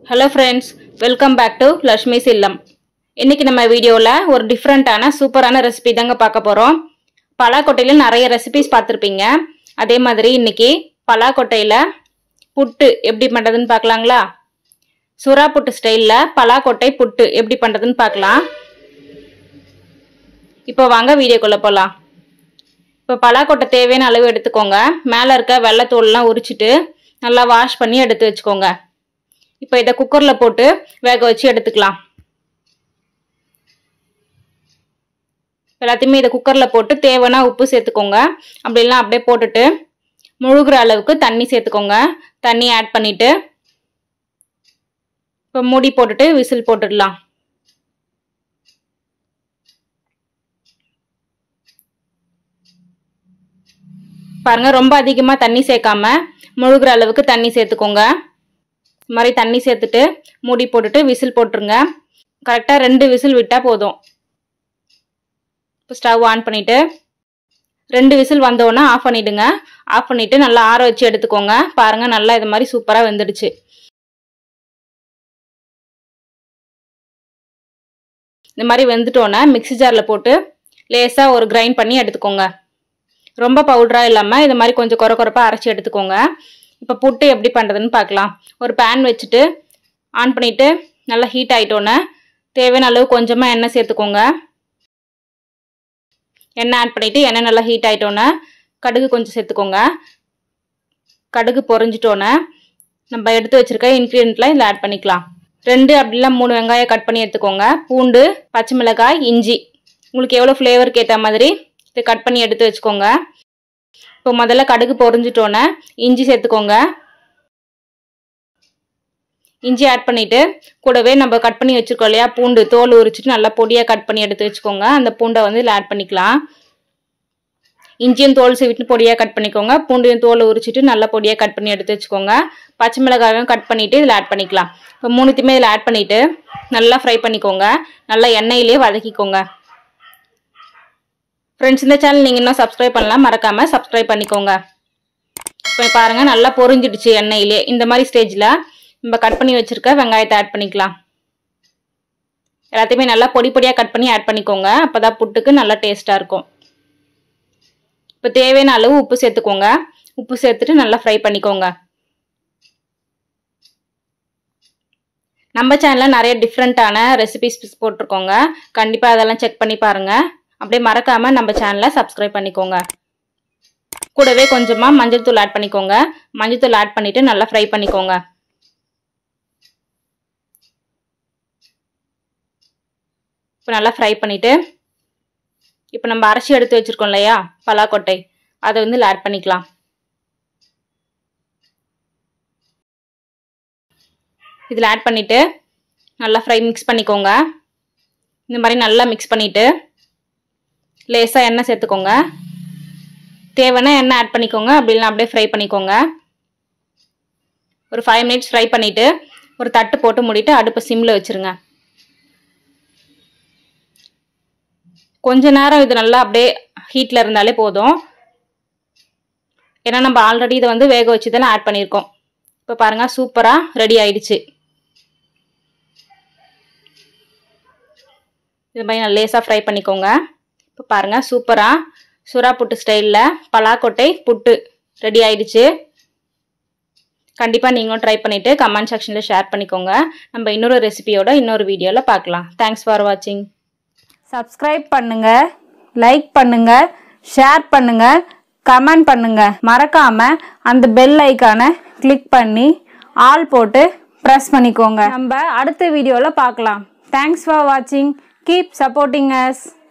Hello friends, welcome back to Lakshmi's Illam. இன்னைக்கு நம்ம வீடியோல ஒரு டிஃபரண்டான சூப்பரான ரெசிபி தாங்க பார்க்க போறோம். பலாக்கொட்டையில நிறைய ரெசிபிஸ் பார்த்திருப்பீங்க. அதே மாதிரி இன்னைக்கு பலாக்கொட்டையில புட்டு எப்படி பண்றதுன்னு பார்க்கலாங்களா? சுறா புட்டு ஸ்டைல்ல பலாக்கொட்டை புட்டு எப்படி பண்றதுன்னு பார்க்கலாம். இப்போ வாங்க வீடியோக்குள்ள போலாம். இப்போ பலாக்கொட்டை தேவையான அளவு எடுத்துக்கோங்க. மேல இருக்க வெள்ளை தோல்லாம் உரிச்சிட்டு நல்லா வாஷ் பண்ணி எடுத்து வச்சுக்கோங்க. இப்போ இத குக்கர்ல போட்டு வேக வச்சு எடுத்துக்கலாம். எல்லாத்தையுமே இத குக்கர்ல போட்டு தேவையான உப்பு சேர்த்துக்கோங்க. அப்படி இல்லைன்னா அப்படியே போட்டுட்டு முழுகிற அளவுக்கு தண்ணி சேர்த்துக்கோங்க. தண்ணி ஆட் பண்ணிட்டு இப்போ மூடி போட்டுட்டு விசில் போட்டுடலாம். பாருங்க, ரொம்ப அதிகமா தண்ணி சேர்க்காம முழுகிற அளவுக்கு தண்ணி சேர்த்துக்கோங்க. இந்த மாதிரி தண்ணி சேர்த்துட்டு மூடி போட்டுட்டு விசில் போட்டுருங்க. கரெக்டாக 2 விசில் விட்டா போதும். இப்போ ஸ்டவ் ஆன் பண்ணிட்டு 2 விசில் வந்தோடனே ஆஃப் பண்ணிடுங்க. ஆஃப் பண்ணிட்டு நல்லா ஆற வச்சு எடுத்துக்கோங்க. பாருங்க, நல்லா இது மாதிரி சூப்பராக வெந்துடுச்சு. இந்த மாதிரி வெந்துட்டோன்னே மிக்ஸி ஜாரில் போட்டு லேசாக ஒரு கிரைண்ட் பண்ணி எடுத்துக்கோங்க. ரொம்ப பவுடராக இல்லாமல் இது மாதிரி கொஞ்சம் கொரப்பாக அரைச்சி எடுத்துக்கோங்க. இப்போ புட்டு எப்படி பண்ணுறதுன்னு பார்க்கலாம். ஒரு பேன் வச்சுட்டு ஆன் பண்ணிவிட்டு நல்லா ஹீட் ஆகிட்டோன்னே தேவையான அளவு கொஞ்சமாக எண்ணெய் சேர்த்துக்கோங்க. எண்ணெய் ஆட் பண்ணிவிட்டு எண்ணெய் நல்லா ஹீட் ஆகிட்டோன்னே கடுகு கொஞ்சம் சேர்த்துக்கோங்க. கடுகு பொரிஞ்சிட்டோன்னே நம்ம எடுத்து வச்சுருக்க இன்க்ரீடியன்ட்லாம் இதில் ஆட் பண்ணிக்கலாம். 2 அப்படிலாம் 3 வெங்காயம் கட் பண்ணி எடுத்துக்கோங்க. பூண்டு, பச்சை மிளகாய், இஞ்சி உங்களுக்கு எவ்வளோ ஃப்ளேவருக்கு ஏற்ற மாதிரி இதை கட் பண்ணி எடுத்து வச்சுக்கோங்க. இப்போ முதல்ல கடுகு பொரிஞ்சிட்டோன்னே இஞ்சி சேர்த்துக்கோங்க. இஞ்சி ஆட் பண்ணிட்டு கூடவே நம்ம கட் பண்ணி வச்சுருக்கோம் இல்லையா பூண்டு, தோல் உரிச்சிட்டு நல்லா பொடியாக கட் பண்ணி எடுத்து வச்சுக்கோங்க. அந்த பூண்டை வந்து இதில் ஆட் பண்ணிக்கலாம். இஞ்சியும் தோல் சீவிட்டு பொடியாக கட் பண்ணிக்கோங்க. பூண்டையும் தோல் உரிச்சிட்டு நல்லா பொடியாக கட் பண்ணி எடுத்து வச்சுக்கோங்க. பச்சை மிளகாயும் கட் பண்ணிவிட்டு இதில் ஆட் பண்ணிக்கலாம். இப்போ 3த்தையுமே இதில் ஆட் பண்ணிவிட்டு நல்லா ஃப்ரை பண்ணிக்கோங்க. நல்லா எண்ணெயிலே வதக்கிக்கோங்க. ஃப்ரெண்ட்ஸ், இந்த சேனல் நீங்கள் இன்னும் சப்ஸ்கிரைப் பண்ணலாம், மறக்காமல் சப்ஸ்கிரைப் பண்ணிக்கோங்க. இப்போ பாருங்கள், நல்லா பொரிஞ்சிடுச்சு எண்ணெயிலே. இந்த மாதிரி ஸ்டேஜில் நம்ம கட் பண்ணி வச்சுருக்க வெங்காயத்தை ஆட் பண்ணிக்கலாம். எல்லாத்தையுமே நல்லா பொடியாக கட் பண்ணி ஆட் பண்ணிக்கோங்க. அப்போ தான் புட்டுக்கு நல்லா டேஸ்ட்டாக இருக்கும். இப்போ தேவையான அளவு உப்பு சேர்த்துக்கோங்க. உப்பு சேர்த்துட்டு நல்லா ஃப்ரை பண்ணிக்கோங்க. நம்ம சேனலில் நிறைய டிஃப்ரெண்ட்டான ரெசிபிஸ் போட்டிருக்கோங்க. கண்டிப்பாக அதெல்லாம் செக் பண்ணி பாருங்கள். அப்படியே மறக்காம நம்ம சேனலை சப்ஸ்கிரைப் பண்ணிக்கோங்க. கூடவே கொஞ்சமா மஞ்சள் தூள் ஆட் பண்ணிக்கோங்க. மஞ்சள் தூள் ஆட் பண்ணிட்டு நல்லா ஃப்ரை பண்ணிக்கோங்க. இப்போ நல்லா ஃப்ரை பண்ணிட்டு இப்போ நம்ம அரைச்சி எடுத்து வச்சிருக்கோம் இல்லையா பலாக்கொட்டை, அதை வந்து ஆட் பண்ணிக்கலாம். இதில் ஆட் பண்ணிட்டு நல்லா மிக்ஸ் பண்ணிக்கோங்க. இந்த மாதிரி நல்லா மிக்ஸ் பண்ணிட்டு லேசாக எண்ணெய் சேர்த்துக்கோங்க. தேவைன்னா எண்ணெய் ஆட் பண்ணிக்கோங்க. அப்படின்னா அப்படியே ஃப்ரை பண்ணிக்கோங்க. ஒரு 5 மினிட்ஸ் ஃப்ரை பண்ணிவிட்டு ஒரு தட்டு போட்டு மூடிட்டு அடுப்பை சிம்மில் வச்சுருங்க. கொஞ்ச நேரம் இது நல்லா அப்படியே ஹீட்டில் இருந்தாலே போதும். ஏன்னா நம்ம ஆல்ரெடி இதை வந்து வேக வச்சு தானே ஆட் பண்ணியிருக்கோம். இப்போ பாருங்கள், சூப்பராக ரெடி ஆயிடுச்சு. இது மாதிரி நல்லா லேசாக ஃப்ரை பண்ணிக்கோங்க. இப்போ பாருங்கள், சூப்பராக சுறா புட்டு ஸ்டைலில் பலாக்கொட்டை புட்டு ரெடி ஆயிடுச்சு. கண்டிப்பாக நீங்களும் ட்ரை பண்ணிவிட்டு கமெண்ட் செக்ஷனில் ஷேர் பண்ணிக்கோங்க. நம்ம இன்னொரு ரெசிபியோட இன்னொரு வீடியோவில் பார்க்கலாம். தேங்க்ஸ் ஃபார் வாட்சிங். சப்ஸ்கிரைப் பண்ணுங்கள், லைக் பண்ணுங்கள், ஷேர் பண்ணுங்கள், கமெண்ட் பண்ணுங்கள். மறக்காமல் அந்த பெல் ஐக்கானை கிளிக் பண்ணி ஆல் போட்டு ப்ரெஸ் பண்ணிக்கோங்க. நம்ம அடுத்த வீடியோவில் பார்க்கலாம். தேங்க்ஸ் ஃபார் வாட்சிங். Keep supporting as.